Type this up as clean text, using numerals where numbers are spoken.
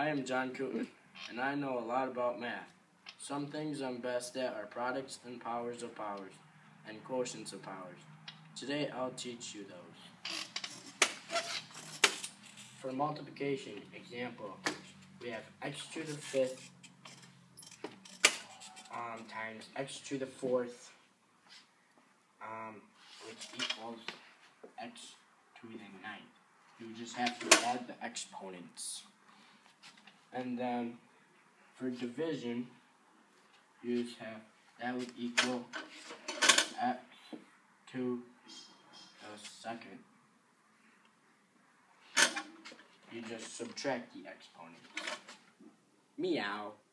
I am John Koopman, and I know a lot about math. Some things I'm best at are products and powers of powers, and quotients of powers. Today I'll teach you those. For multiplication example, we have x to the fifth times x to the fourth, which equals x to the ninth. You just have to add the exponents. And then for division, you just have that would equal x to the second. You just subtract the exponents. Meow.